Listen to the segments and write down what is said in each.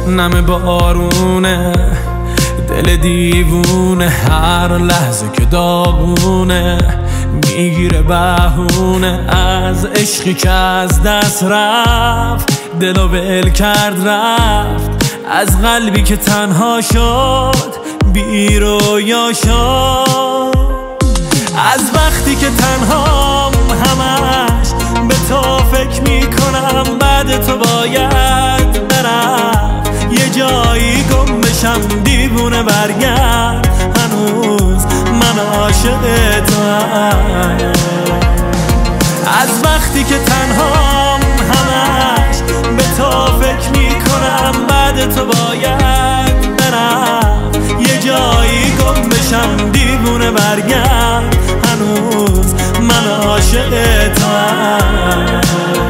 نم بارونه، دل دیوونه هر لحظه که داغونه، میگیره بهونه از عشقی که از دست رفت، دلو ول کرد رفت، از قلبی که تنها شد بی رویا شد. از وقتی که تنهام همش به تو فکر میکنم، بعد تو باید برم یه جایی گم بشم، دیوونه برگرد هنوز من عاشق توام. از وقتی که تنهام همش به تو فکر میکنم، بعد تو باید برم یه جایی گم بشم، دیوونه برگرد هنوز من عاشق توام.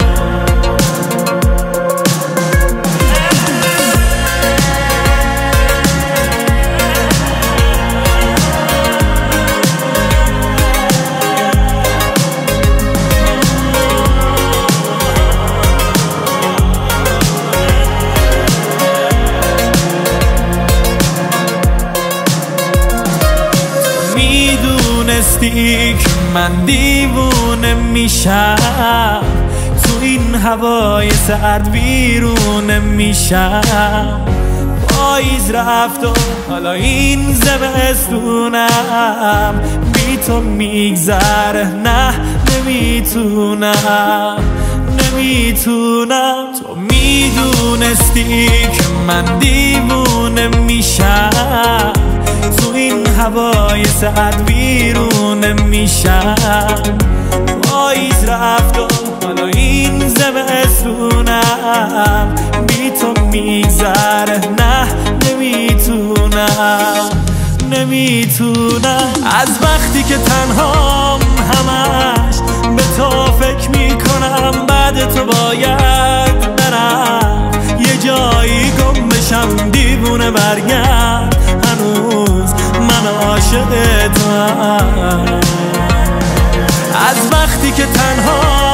میدونستی که من دیوونه میشم، تو این هوای سرد ویرونه میشم. پاییز رفت و حالا این زمستونم بی تو میگذره، نه نمیتونم. تو میدونستی که من دیوونه میشم، تو این هوای سرد ویرونه میشم. پاییز رفت و حالا این زمستونم بی تو میگذره، نه نمیتونم. از وقتی که تنهام همش به تو فکر میکنم، بعد تو باید برم یه جایی گم بشم، دیوونه برگرد هنوز من عاشق توام. از وقتی که تنها